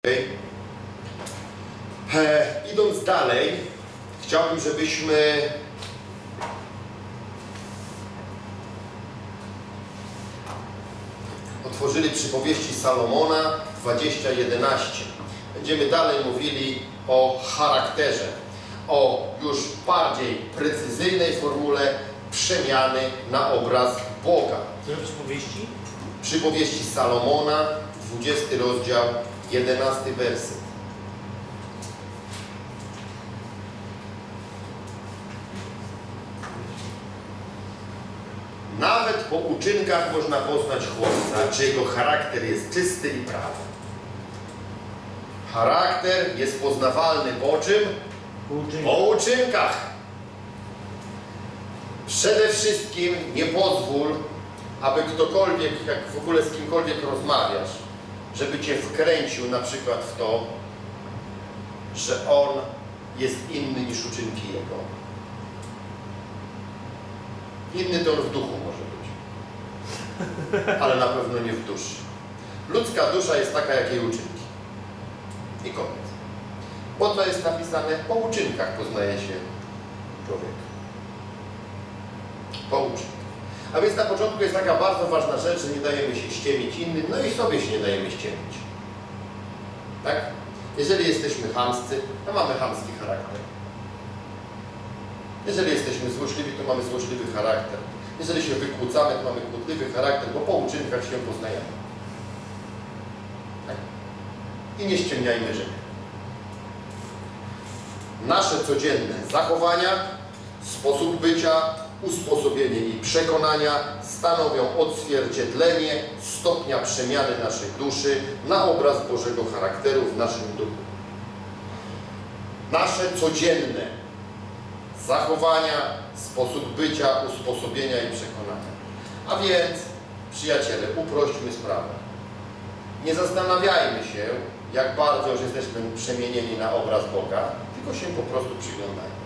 Idąc dalej, chciałbym, żebyśmy otworzyli Przypowieści Salomona 20:11. Będziemy dalej mówili o charakterze, o już bardziej precyzyjnej formule przemiany na obraz Boga. Co przypowieści? Przypowieści Salomona, 20 rozdział, 11 werset. Nawet po uczynkach można poznać chłopca, czy jego charakter jest czysty i prawy. Charakter jest poznawalny po czym? Po uczynkach. Przede wszystkim nie pozwól, aby ktokolwiek, jak w ogóle z kimkolwiek rozmawiasz, żeby cię wkręcił na przykład w to, że on jest inny niż uczynki jego. Inny to on w duchu może być, ale na pewno nie w duszy. Ludzka dusza jest taka, jak jej uczynki. I koniec. Bo to jest napisane, po uczynkach poznaje się człowiek. Po uczynkach. A więc na początku jest taka bardzo ważna rzecz, że nie dajemy się ściemić innym, no i sobie się nie dajemy ściemić. Tak? Jeżeli jesteśmy chamscy, to mamy chamski charakter. Jeżeli jesteśmy złośliwi, to mamy złośliwy charakter. Jeżeli się wykłócamy, to mamy kłótliwy charakter, bo po uczynkach się poznajemy. Tak? I nie ściemniajmy życia. Nasze codzienne zachowania, sposób bycia, usposobienie i przekonania stanowią odzwierciedlenie stopnia przemiany naszej duszy na obraz Bożego charakteru w naszym duchu. Nasze codzienne zachowania, sposób bycia, usposobienia i przekonania. A więc, przyjaciele, uprośćmy sprawę. Nie zastanawiajmy się, jak bardzo już jesteśmy przemienieni na obraz Boga, tylko się po prostu przyglądajmy.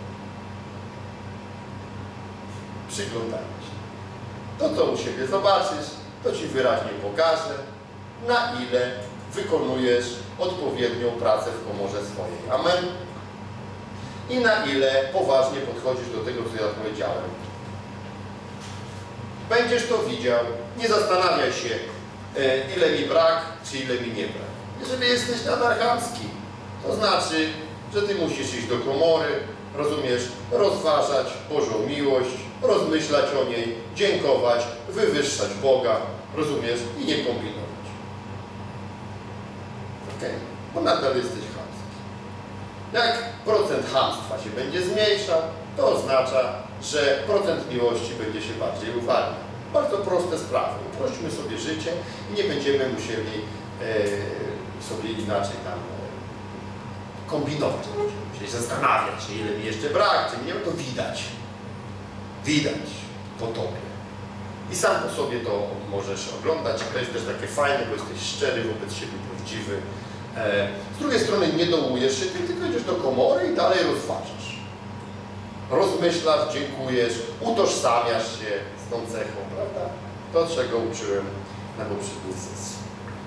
Przyglądajmy się. To, co u siebie zobaczysz, to Ci wyraźnie pokaże, na ile wykonujesz odpowiednią pracę w komorze swojej. Amen. I na ile poważnie podchodzisz do tego, co ja powiedziałem. Będziesz to widział. Nie zastanawiaj się, ile mi brak, czy ile mi nie brak. Jeżeli jesteś nadal chamski, to znaczy, że Ty musisz iść do komory, rozumiesz, rozważać Bożą miłość, rozmyślać o niej, dziękować, wywyższać Boga, rozumiesz, i nie kombinować. Okej? Bo nadal jesteś chamski. Jak procent chamstwa się będzie zmniejszał, to oznacza, że procent miłości będzie się bardziej uwalniał. Bardzo proste sprawy. Uprośćmy sobie życie i nie będziemy musieli sobie inaczej tam kombinować. Będziemy musieli zastanawiać się, ile mi jeszcze brak, czy mi nie, to widać. Widać po Tobie. I sam po sobie to możesz oglądać. To jest też takie fajne, bo jesteś szczery wobec siebie, prawdziwy. Z drugiej strony nie dołujesz się, Ty tylko idziesz do komory i dalej rozważasz. Rozmyślasz, dziękujesz, utożsamiasz się z tą cechą, prawda? To, czego uczyłem na poprzedniej sesji.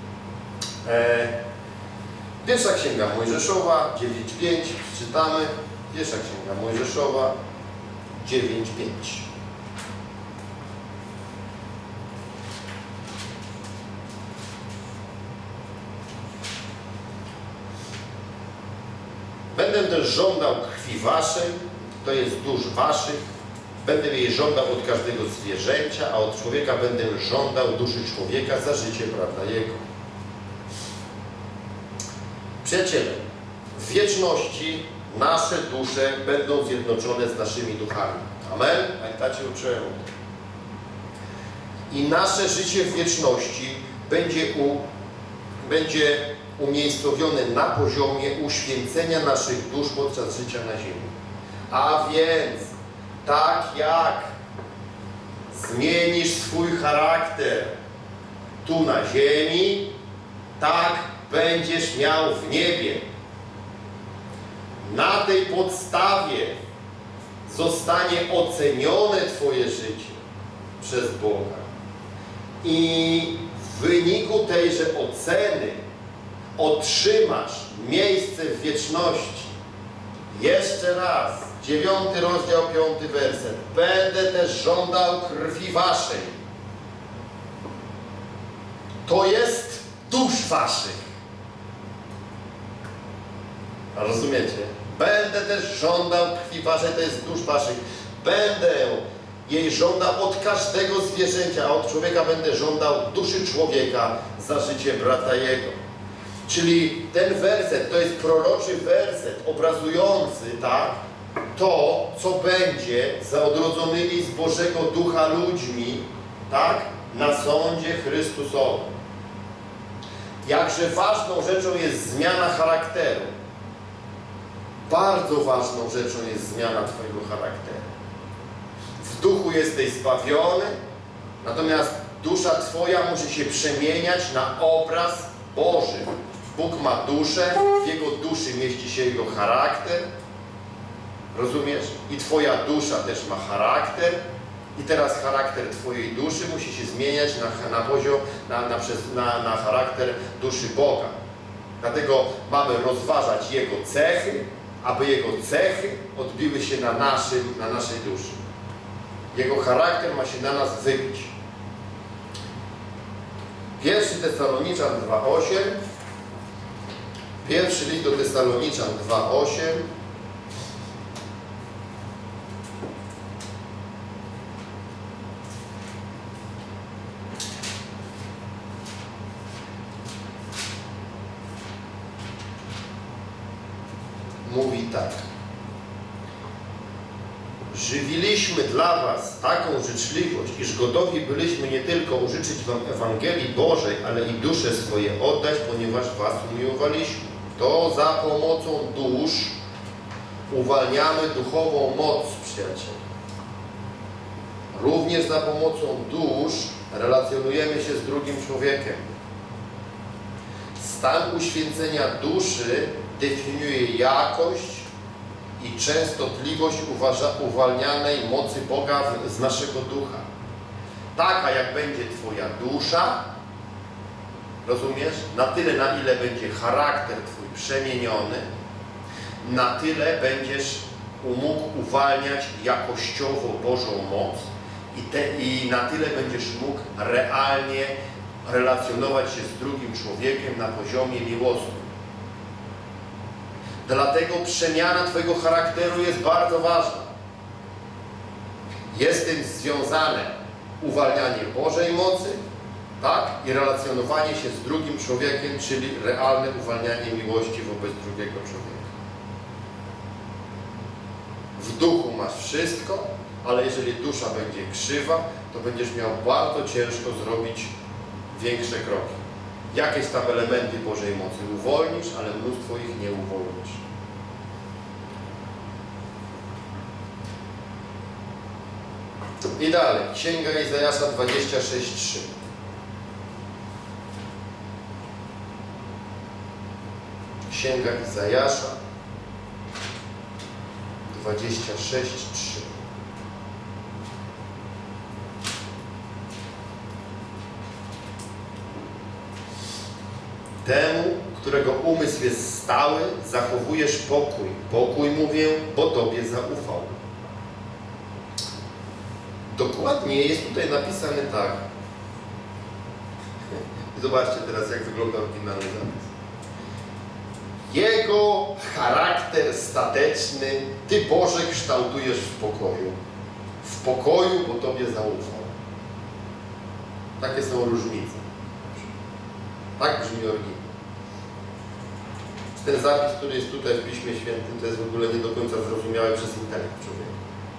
Pierwsza Księga Mojżeszowa 9:5 przeczytamy. Pierwsza Księga Mojżeszowa 9:5. Będę też żądał krwi waszej, to jest dusz waszych, będę jej żądał od każdego zwierzęcia, a od człowieka będę żądał duszy człowieka za życie, prawda, jego. Przyjaciele, w wieczności nasze dusze będą zjednoczone z naszymi duchami. Amen? Pamiętacie, uczyłem. I nasze życie w wieczności będzie umiejscowione na poziomie uświęcenia naszych dusz podczas życia na ziemi. A więc, tak jak zmienisz swój charakter tu na ziemi, tak będziesz miał w niebie. Na tej podstawie zostanie ocenione Twoje życie przez Boga. I w wyniku tejże oceny otrzymasz miejsce w wieczności. Jeszcze raz, 9 rozdział, 5 werset. Będę też żądał krwi waszej. To jest dusz waszych. Rozumiecie? Będę też żądał krwi waszej, to jest dusz waszych. Będę jej żądał od każdego zwierzęcia, a od człowieka będę żądał duszy człowieka za życie brata jego. Czyli ten werset to jest proroczy werset obrazujący, tak, to, co będzie za odrodzonymi z Bożego Ducha ludźmi, tak, na sądzie Chrystusowym. Jakże ważną rzeczą jest zmiana charakteru. Bardzo ważną rzeczą jest zmiana twojego charakteru. W duchu jesteś zbawiony, natomiast dusza twoja musi się przemieniać na obraz Boży. Bóg ma duszę, w Jego duszy mieści się Jego charakter. Rozumiesz? I twoja dusza też ma charakter. I teraz charakter twojej duszy musi się zmieniać na poziom, na charakter duszy Boga. Dlatego mamy rozważać Jego cechy, aby Jego cechy odbiły się na naszej duszy. Jego charakter ma się na nas wybić. 1 Tesaloniczan 2,8. Pierwszy list do Tesaloniczan 2,8. Mówi tak. Żywiliśmy dla was taką życzliwość, iż gotowi byliśmy nie tylko użyczyć wam Ewangelii Bożej, ale i dusze swoje oddać, ponieważ was umiłowaliśmy. To za pomocą dusz uwalniamy duchową moc, przyjaciele. Również za pomocą dusz relacjonujemy się z drugim człowiekiem. Stan uświęcenia duszy definiuje jakość i częstotliwość uwalnianej mocy Boga z naszego ducha. Taka jak będzie twoja dusza, rozumiesz? Na tyle, na ile będzie charakter twój przemieniony, na tyle będziesz mógł uwalniać jakościowo Bożą moc i na tyle będziesz mógł realnie relacjonować się z drugim człowiekiem na poziomie miłosnym. Dlatego przemiana twojego charakteru jest bardzo ważna. Jest z tym związane uwalnianie Bożej mocy, tak? I relacjonowanie się z drugim człowiekiem, czyli realne uwalnianie miłości wobec drugiego człowieka. W duchu masz wszystko, ale jeżeli dusza będzie krzywa, to będziesz miał bardzo ciężko zrobić większe kroki. Jakieś tam elementy Bożej mocy uwolnisz, ale mnóstwo ich nie uwolnisz. I dalej. Księga Izajasza 26:3. Księga Izajasza 26:3. Temu, którego umysł jest stały, zachowujesz pokój. Pokój, mówię, bo Tobie zaufał. Dokładnie jest tutaj napisane tak. Zobaczcie teraz, jak wygląda oryginalny zapis. Jego charakter stateczny Ty, Boże, kształtujesz w pokoju. W pokoju, bo Tobie zaufał. Takie są różnice. Tak brzmi oryginał. Ten zapis, który jest tutaj w Piśmie Świętym, to jest w ogóle nie do końca zrozumiałe przez intelekt człowieka.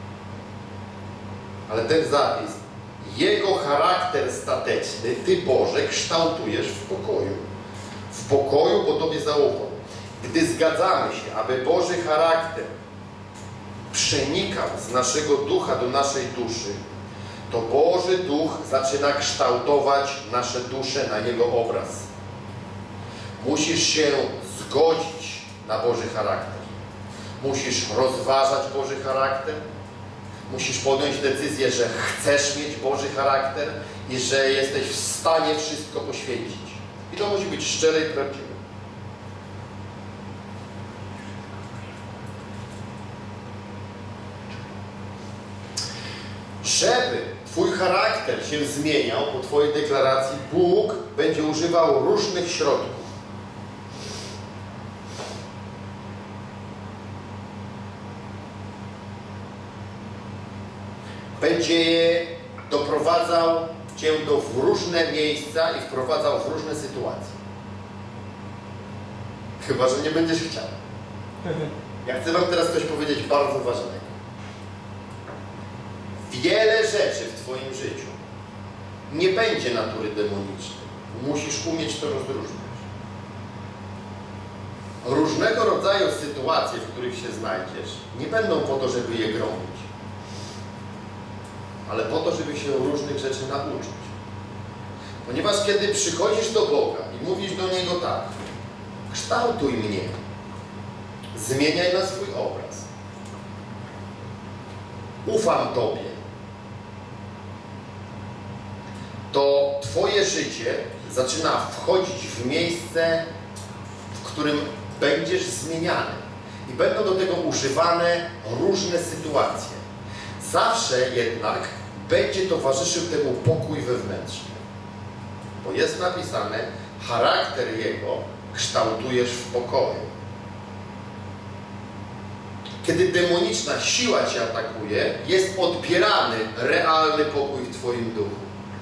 Ale ten zapis, jego charakter stateczny, Ty, Boże, kształtujesz w pokoju. W pokoju, bo Tobie zaufał. Gdy zgadzamy się, aby Boży charakter przenikał z naszego ducha do naszej duszy, to Boży Duch zaczyna kształtować nasze dusze na Jego obraz. Musisz się zgodzić na Boży charakter. Musisz rozważać Boży charakter. Musisz podjąć decyzję, że chcesz mieć Boży charakter i że jesteś w stanie wszystko poświęcić. I to musi być szczere i prawdziwe. Żeby twój charakter się zmieniał po twojej deklaracji, Bóg będzie używał różnych środków. Będzie doprowadzał cię w różne miejsca i wprowadzał w różne sytuacje. Chyba że nie będziesz chciał. Ja chcę wam teraz coś powiedzieć bardzo ważnego. Wiele rzeczy w twoim życiu nie będzie natury demonicznej. Musisz umieć to rozróżniać. Różnego rodzaju sytuacje, w których się znajdziesz, nie będą po to, żeby je gromić, ale po to, żeby się różnych rzeczy nauczyć. Ponieważ kiedy przychodzisz do Boga i mówisz do Niego tak: kształtuj mnie, zmieniaj na swój obraz, ufam Tobie, to twoje życie zaczyna wchodzić w miejsce, w którym będziesz zmieniany. I będą do tego używane różne sytuacje. Zawsze jednak będzie towarzyszył temu pokój wewnętrzny. Bo jest napisane, charakter jego kształtujesz w pokoju. Kiedy demoniczna siła cię atakuje, jest odbierany realny pokój w twoim duchu.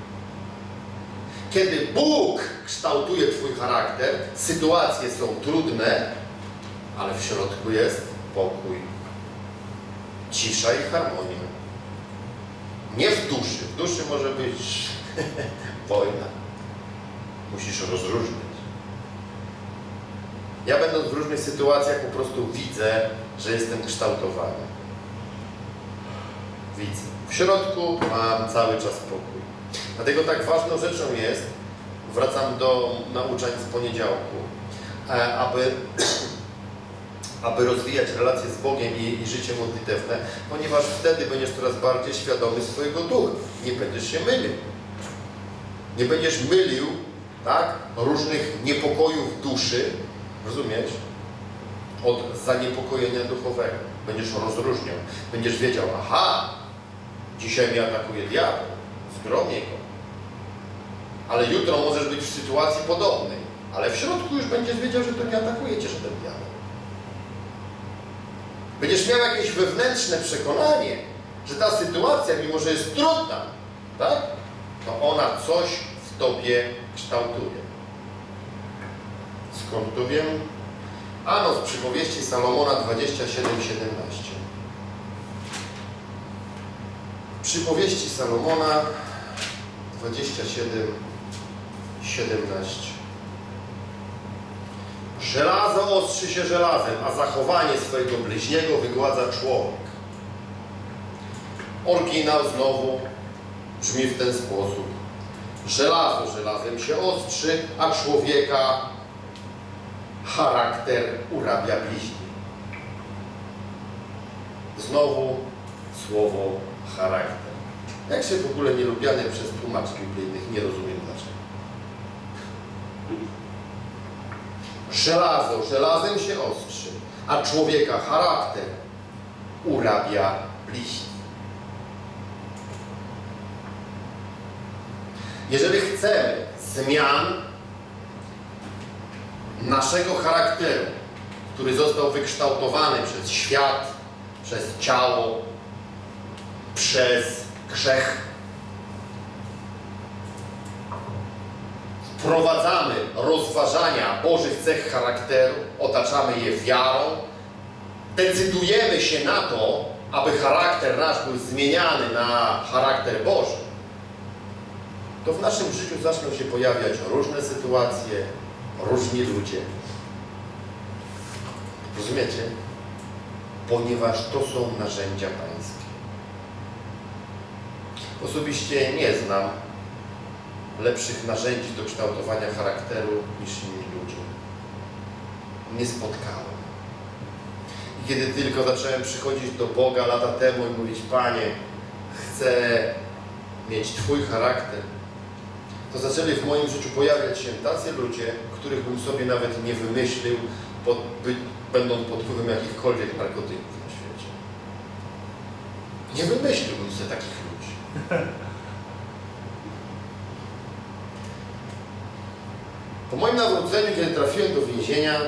Kiedy Bóg kształtuje twój charakter, sytuacje są trudne, ale w środku jest pokój, cisza i harmonia. Nie w duszy. W duszy może być wojna. Musisz rozróżnić. Ja będąc w różnych sytuacjach po prostu widzę, że jestem kształtowany. Widzę. W środku mam cały czas pokój. Dlatego tak ważną rzeczą jest, wracam do nauczań z poniedziałku, aby rozwijać relacje z Bogiem i życie modlitewne, ponieważ wtedy będziesz coraz bardziej świadomy swojego ducha. Nie będziesz się mylił. Nie będziesz mylił, tak, różnych niepokojów duszy, rozumiesz, od zaniepokojenia duchowego. Będziesz rozróżniał. Będziesz wiedział, aha, dzisiaj mnie atakuje diabeł, zgromię go. Ale jutro możesz być w sytuacji podobnej. Ale w środku już będziesz wiedział, że to nie atakuje cię żaden diabeł. Będziesz miał jakieś wewnętrzne przekonanie, że ta sytuacja, mimo że jest trudna, tak, to ona coś w tobie kształtuje. Skąd tu wiem? Ano z przypowieści Salomona 27:17. Przypowieści Salomona 27:17. Żelazo ostrzy się żelazem, a zachowanie swojego bliźniego wygładza człowiek. Oryginał znowu brzmi w ten sposób. Żelazo żelazem się ostrzy, a człowieka charakter urabia bliźni. Znowu słowo charakter. Jak się w ogóle nielubiane przez tłumaczy biblijnych, nie rozumiem dlaczego. Żelazo żelazem się ostrzy, a człowieka charakter urabia bliźni. Jeżeli chcemy zmian naszego charakteru, który został wykształtowany przez świat, przez ciało, przez grzech, wprowadzamy rozważania Bożych cech charakteru, otaczamy je wiarą, decydujemy się na to, aby charakter nasz był zmieniany na charakter Boży, to w naszym życiu zaczną się pojawiać różne sytuacje, różni ludzie. Rozumiecie? Ponieważ to są narzędzia pańskie. Osobiście nie znam lepszych narzędzi do kształtowania charakteru niż inni ludzie. Nie spotkałem. I kiedy tylko zacząłem przychodzić do Boga lata temu i mówić: Panie, chcę mieć Twój charakter, to zaczęli w moim życiu pojawiać się tacy ludzie, których bym sobie nawet nie wymyślił, będąc pod wpływem jakichkolwiek narkotyków na świecie. Nie wymyśliłbym sobie takich ludzi. Po moim nawróceniu, kiedy trafiłem do więzienia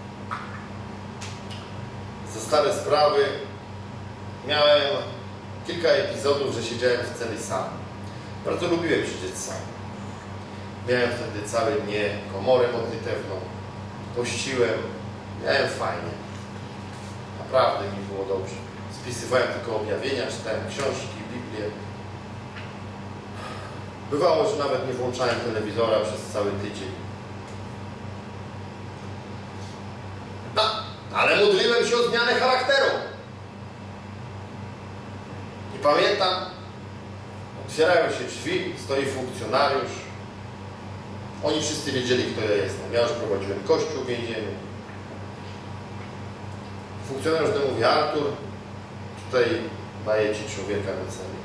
za stare sprawy, miałem kilka epizodów, że siedziałem w celi sam. Bardzo lubiłem siedzieć sam. Miałem wtedy cały dnie komorę modlitewną, pościłem, miałem fajnie. Naprawdę mi było dobrze. Spisywałem tylko objawienia, czytałem książki, Biblię. Bywało, że nawet nie włączałem telewizora przez cały tydzień. No, ale modliłem się o zmianę charakteru. I pamiętam, otwierają się drzwi, stoi funkcjonariusz. Oni wszyscy wiedzieli, kto ja jestem. Ja już prowadziłem kościół w więzieniu. Funkcjonariusz do mnie mówi: Artur, tutaj daję ci człowieka do celi.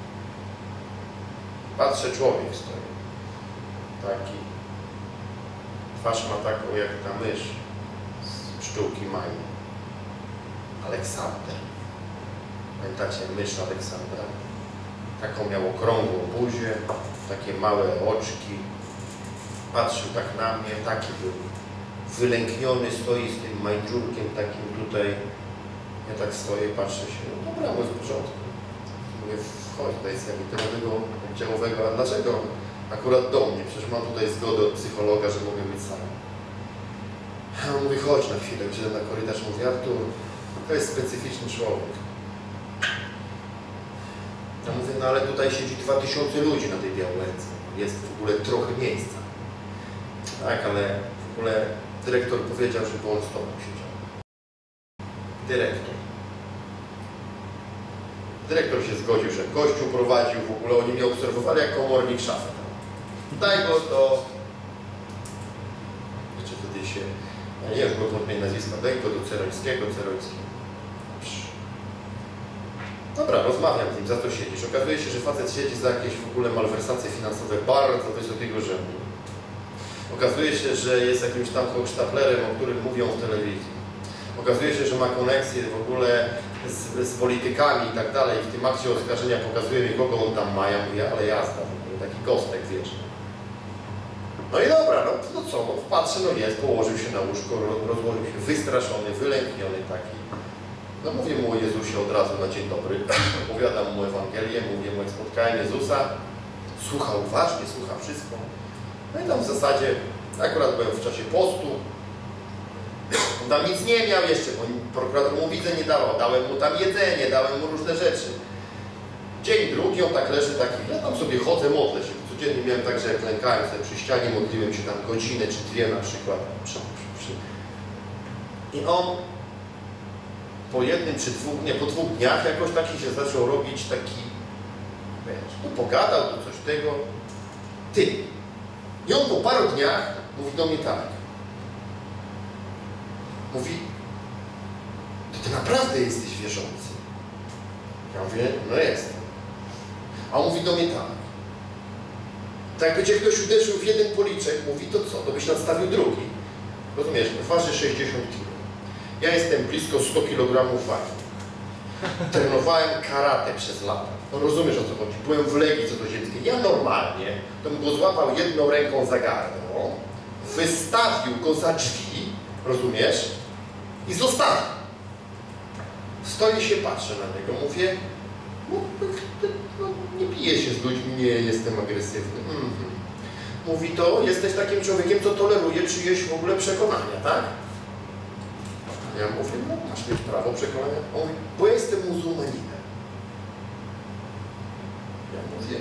Patrzę, człowiek stoi. Taki. Twarz ma taką jak ta mysz z pszczółki Mai. Aleksander. Pamiętacie mysz Aleksandra? Taką miał okrągłą buzię, takie małe oczki. Patrzył tak na mnie, taki był wylękniony, stoi z tym majdziurkiem takim tutaj. Ja tak stoję, patrzę się, no dobra, no jest w porządku. Mówię, wchodź, daj sobie tego oddziałowego, a dlaczego akurat do mnie? Przecież mam tutaj zgodę od psychologa, że mogę być sam. A on mówi, chodź na chwilę, wyszedłem na korytarz, mówi, Artur, to jest specyficzny człowiek. Ja mówię, no ale tutaj siedzi 2000 ludzi na tej Białęce. Jest w ogóle trochę miejsca. Tak, ale w ogóle dyrektor powiedział, żeby on z tobą siedział. Dyrektor. Dyrektor się zgodził, że kościół prowadził, w ogóle oni mnie obserwowali jak komornik szafy. Daj go do... Jeszcze wtedy się... Ja nie wiem, było podmienić nazwiska. Daj go do Cerońskiego. Dobra, rozmawiam z nim, za to siedzisz. Okazuje się, że facet siedzi za jakieś w ogóle malwersacje finansowe bardzo wysokiego rzędu. Okazuje się, że jest jakimś tam hochsztaplerem, o którym mówią w telewizji. Okazuje się, że ma koneksję w ogóle z politykami i tak dalej. W tym akcie oskarżenia pokazuje mi, kogo on tam ma. Ja mówię, ale jazda, w ogóle taki kostek wieczny. No i dobra, no co, no patrzę, no jest, położył się na łóżko, rozłożył się wystraszony, wylękniony taki. No mówię mu o Jezusie od razu na dzień dobry, opowiadam mu Ewangelię, mówię mu, jak spotkałem Jezusa, słucha uważnie, słucha wszystko. No i tam w zasadzie, akurat byłem w czasie postu, on tam nic nie miał jeszcze, bo prokurator mu widzę nie dawał, dałem mu tam jedzenie, dałem mu różne rzeczy. Dzień drugi, on tak leży taki, ja tam sobie chodzę, modlę się, codziennie miałem tak, że jak klękałem sobie przy ścianie, modliłem się tam godzinę czy dwie na przykład. I on po jednym czy dwóch, nie, po 2 dniach jakoś taki się zaczął robić taki, wiesz, tu pogadał, tu coś tego. Ty. I on po paru dniach mówi do mnie tak. Mówi, to ty naprawdę jesteś wierzący. Ja mówię, no jestem. A on mówi do mnie tak. Tak jakby cię ktoś uderzył w jeden policzek, mówi, to co, to byś nadstawił drugi. Rozumiesz, waży 60 kg. Ja jestem blisko 100 kg wagi. Trenowałem karate przez lata. No rozumiesz, o co chodzi. Byłem w Legii Cudzoziemskiej. Ja normalnie to bym go złapał jedną ręką za gardło, wystawił go za drzwi, rozumiesz, i zostawił. Stoję się, patrzę na niego, mówię, no, nie biję się z ludźmi, nie jestem agresywny. Mówi, to jesteś takim człowiekiem, co toleruje czyjeś w ogóle przekonania, tak? Ja mówię, no masz mieć prawo przekonania. On mówi, bo ja jestem muzułmaninem. Ja mówię,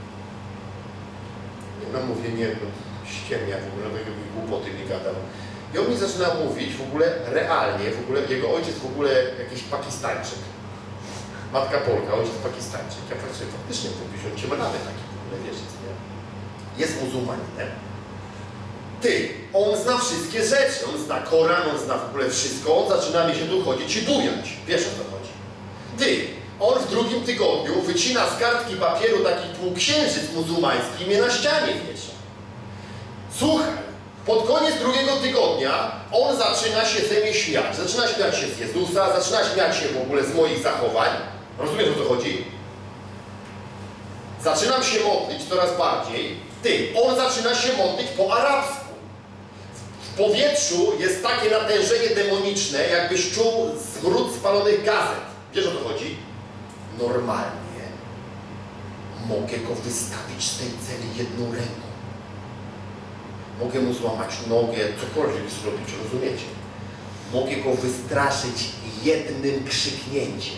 nie, no ściemnia w ogóle, takiej głupoty nie gadał. I on mi zaczyna mówić w ogóle realnie, w ogóle jego ojciec w ogóle jakiś Pakistańczyk. Matka Polka, ojciec Pakistańczyk. Ja patrzę, faktycznie mówisz, on cię ma nawet taki w ogóle, wiesz, jest muzułmaninem. Ty, on zna wszystkie rzeczy, on zna Koran, on zna w ogóle wszystko, on zaczyna mi się tu chodzić i bujać. Wiesz, o co chodzi? Ty, on w 2. tygodniu wycina z kartki papieru taki półksiężyc muzułmański i mnie na ścianie wiesza. Słuchaj, pod koniec 2. tygodnia on zaczyna się ze mnie śmiać. Zaczyna śmiać się z Jezusa, zaczyna śmiać się w ogóle z moich zachowań. Rozumiesz, o co chodzi? zaczynam się modlić coraz bardziej, on zaczyna się modlić po arabsku. W powietrzu jest takie natężenie demoniczne, jakbyś czuł zgród spalonych gazet. Wiesz, o co chodzi? Normalnie mogę go wystawić z tej celi jedną ręką. Mogę mu złamać nogę, cokolwiek zrobić, rozumiecie? Mogę go wystraszyć jednym krzyknięciem.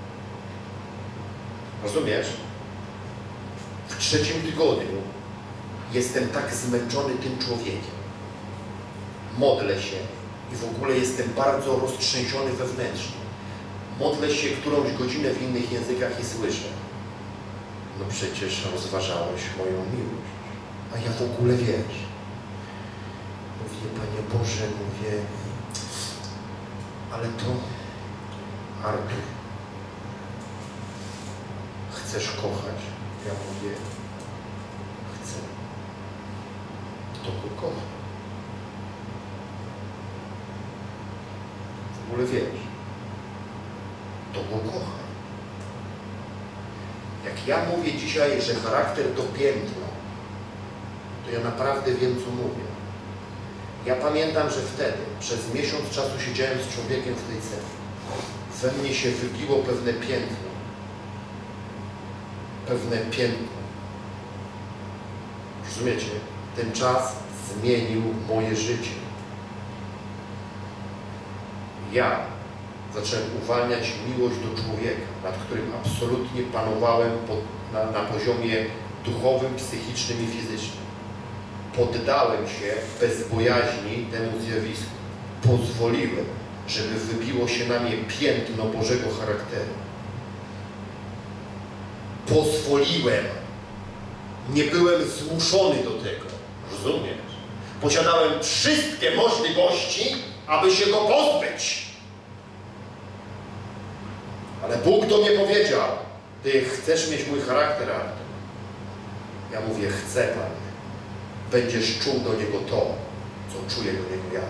Rozumiesz? W 3. tygodniu jestem tak zmęczony tym człowiekiem. Modlę się i w ogóle jestem bardzo roztrzęsiony wewnętrznie. Modlę się którąś godzinę w innych językach i słyszę: no przecież rozważałeś moją miłość. A ja w ogóle, wiesz, mówię: Panie Boże, mówię, ale to Artur, chcesz kochać? Ja mówię: chcę. To go kocha. W ogóle wiesz, to go kocha. Jak ja mówię dzisiaj, że charakter to piętno, to ja naprawdę wiem, co mówię. Ja pamiętam, że wtedy, przez miesiąc czasu siedziałem z człowiekiem w tej celi. We mnie się wybiło pewne piętno. Pewne piętno. Rozumiecie? Ten czas zmienił moje życie. Ja zacząłem uwalniać miłość do człowieka, nad którym absolutnie panowałem na poziomie duchowym, psychicznym i fizycznym. Poddałem się bez bojaźni temu zjawisku. Pozwoliłem, żeby wybiło się na mnie piętno Bożego charakteru. Pozwoliłem. Nie byłem zmuszony do tego. Rozumiesz? Posiadałem wszystkie możliwości, aby się go pozbyć. Ale Bóg do mnie powiedział: ty chcesz mieć mój charakter, Artur? Ja mówię: chcę, Panie. Będziesz czuł do niego to, co czuję do niego ja.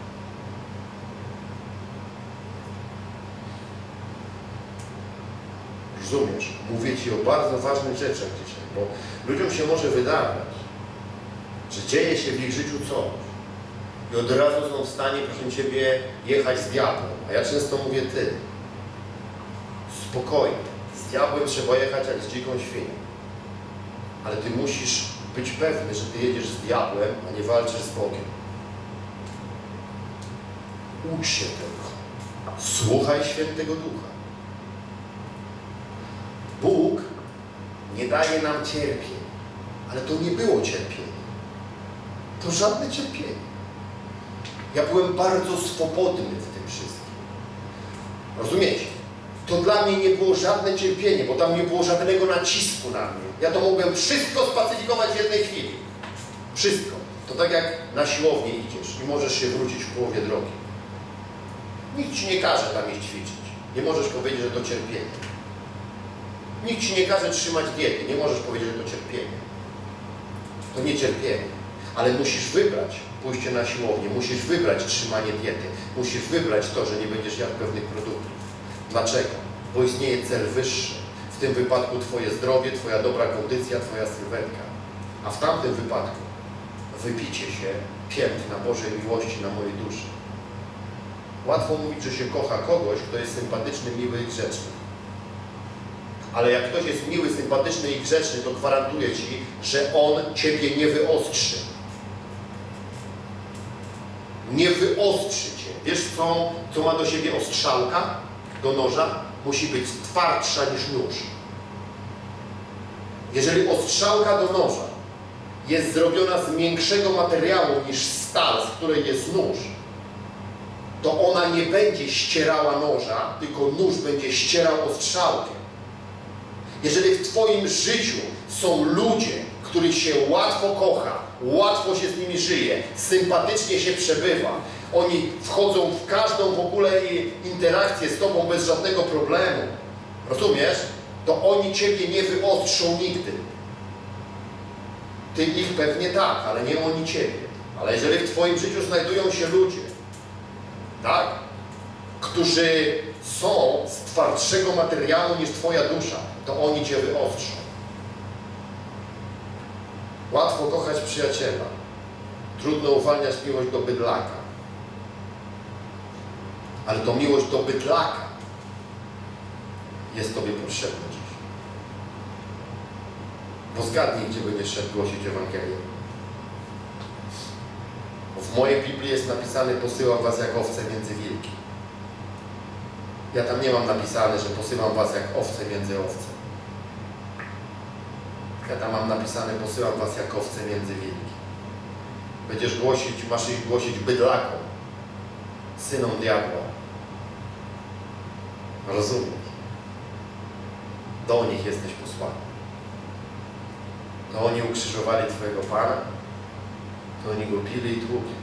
Rozumiesz? Mówię Ci o bardzo ważnych rzeczach dzisiaj, bo ludziom się może wydawać, że dzieje się w ich życiu coś i od razu są w stanie, proszę Ciebie, jechać z diabłem. A ja często mówię: ty, spokojnie, z diabłem trzeba jechać jak z dziką świnią. Ale Ty musisz być pewny, że Ty jedziesz z diabłem, a nie walczysz z Bogiem. Ucz się tego. Słuchaj Świętego Ducha. Bóg nie daje nam cierpień, ale to nie było cierpienie. To żadne cierpienie. Ja byłem bardzo swobodny w tym wszystkim. Rozumiecie? To dla mnie nie było żadne cierpienie, bo tam nie było żadnego nacisku na mnie. Ja to mogłem wszystko spacyfikować w jednej chwili. Wszystko. To tak jak na siłownię idziesz i możesz się wrócić w połowie drogi. Nikt Ci nie każe tam iść ćwiczyć. Nie możesz powiedzieć, że to cierpienie. Nikt Ci nie każe trzymać diety. Nie możesz powiedzieć, że to cierpienie. To nie cierpienie. Ale musisz wybrać pójście na siłownię. Musisz wybrać trzymanie diety. Musisz wybrać to, że nie będziesz jadł pewnych produktów. Dlaczego? Bo istnieje cel wyższy. W tym wypadku Twoje zdrowie, Twoja dobra kondycja, Twoja sylwetka. A w tamtym wypadku wybicie się piętna Bożej miłości na mojej duszy. Łatwo mówić, że się kocha kogoś, kto jest sympatyczny, miły i grzeczny. Ale jak ktoś jest miły, sympatyczny i grzeczny, to gwarantuję Ci, że on Ciebie nie wyostrzy. Nie wyostrzy Cię. Wiesz, co ma do siebie ostrzałka? Do noża? Musi być twardsza niż nóż. Jeżeli ostrzałka do noża jest zrobiona z większego materiału niż stal, z której jest nóż, to ona nie będzie ścierała noża, tylko nóż będzie ścierał ostrzałkę. Jeżeli w Twoim życiu są ludzie, których się łatwo kocha, łatwo się z nimi żyje, sympatycznie się przebywa, oni wchodzą w każdą w ogóle interakcję z Tobą bez żadnego problemu, rozumiesz? To oni Ciebie nie wyostrzą nigdy. Ty ich pewnie tak, ale nie oni Ciebie. Ale jeżeli w Twoim życiu znajdują się ludzie, tak, którzy są z twardszego materiału niż Twoja dusza, to oni Cię wyostrzą. Łatwo kochać przyjaciela. Trudno uwalniać miłość do bydlaka. Ale to miłość do bydlaka jest Tobie potrzebna dziś. Bo zgadnij, gdzie będziesz szedł głosić Ewangelię. Bo w mojej Biblii jest napisane: posyłam was jak owce między wilki. Ja tam nie mam napisane, że posyłam was jak owce między owce. Ja tam mam napisane: posyłam was jak owce między wilki. Będziesz głosić, masz iść głosić bydlakom, synom diabła. Rozumiesz? Do nich jesteś posłany. To oni ukrzyżowali Twojego Pana, to oni Go bili i tłukli.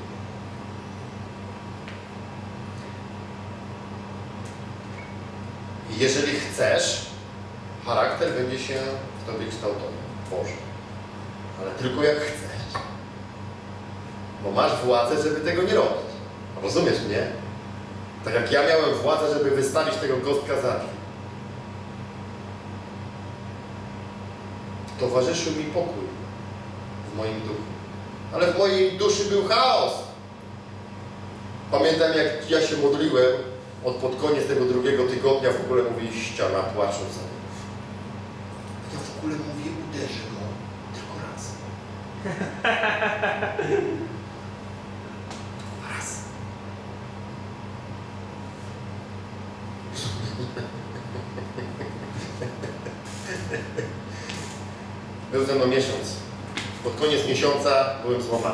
I jeżeli chcesz, charakter będzie się w Tobie kształtował. Boże. Ale tylko jak chcesz. Bo masz władzę, żeby tego nie robić. Rozumiesz mnie? Tak jak ja miałem władzę, żeby wystawić tego gostka za drzwi. Towarzyszył mi pokój w moim duchu. Ale w mojej duszy był chaos. Pamiętam, jak ja się modliłem pod koniec tego drugiego tygodnia, w ogóle mówi ściana płacząca. Ja w ogóle mówię, uderzę go tylko raz. Raz. Był ze mną miesiąc. Pod koniec miesiąca byłem złamany.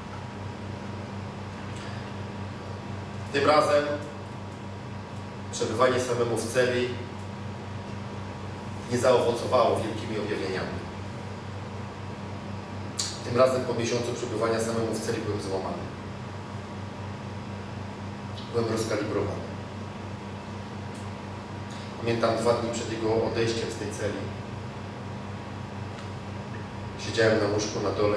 Tym razem przebywanie samemu w celi nie zaowocowało wielkimi objawieniami. Tym razem po miesiącu przebywania samemu w celi byłem złamany. Byłem rozkalibrowany. Pamiętam 2 dni przed jego odejściem z tej celi. Siedziałem na łóżku na dole.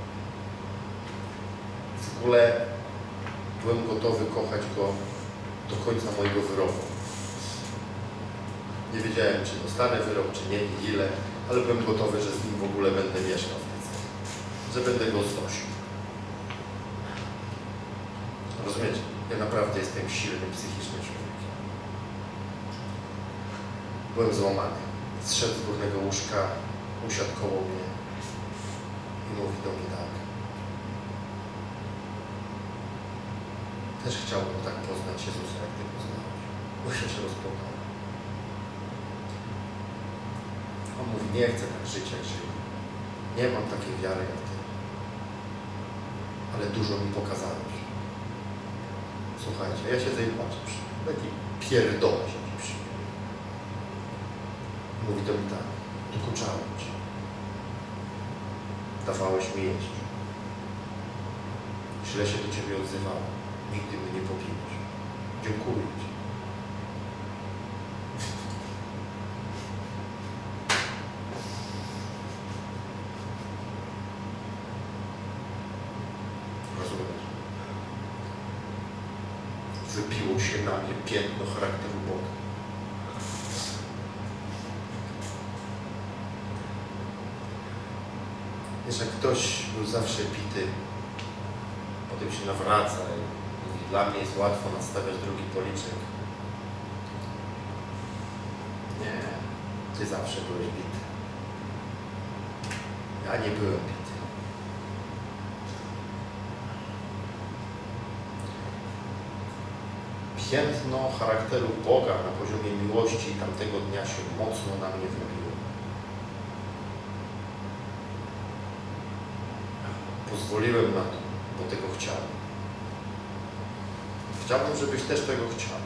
W ogóle byłem gotowy kochać go do końca mojego wyroku. Nie wiedziałem, czy dostanę wyrok, czy nie i ile, ale byłem gotowy, że z nim w ogóle będę mieszkał w tej celi. Że będę go znosił. Rozumiecie? Ja naprawdę jestem silnym psychicznie człowiekiem. Byłem złamany. Zszedł z górnego łóżka, usiadł koło mnie i mówi do mnie tak: też chciałbym tak poznać Jezusa, jak Ty poznałeś. Bo się rozpłakał. On mówi: nie chcę tak żyć, jak żyję. Nie mam takiej wiary jak Ty. Ale dużo mi pokazałeś. Słuchajcie, ja siedzę i płaczę. Taki pierdolę siedzi przy mnie. Mówi do mnie tak: dokuczałem Ci. Dawałeś mi jeść. Źle się do Ciebie odzywałem. Nigdy mnie nie pobiłeś. Dziękuję Ci. Rozumiesz? Wybiło się na mnie piętno charakteru Boga. Wiesz, jak ktoś był zawsze bity, potem się nawraca i mówi: dla mnie jest łatwo nadstawiać drugi policzek. Nie, Ty zawsze byłeś bity. Ja nie byłem bity. Piętno charakteru Boga na poziomie miłości tamtego dnia się mocno na mnie wybiło. Pozwoliłem na to, bo tego chciałem. Chciałbym, żebyś też tego chciał.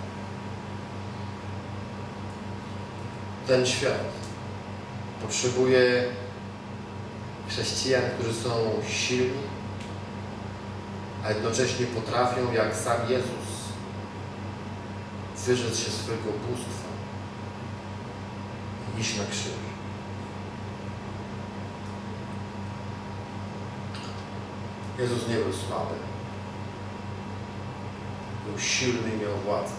Ten świat potrzebuje chrześcijan, którzy są silni, a jednocześnie potrafią, jak sam Jezus, wyrzec się swojego bóstwa i iść na krzyż. Jezus nie był słaby. Był silny i miał władzę.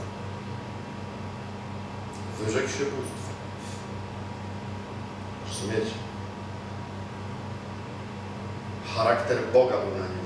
Wyrzekł się bóstwa. Rozumiecie? charakter Boga był na nim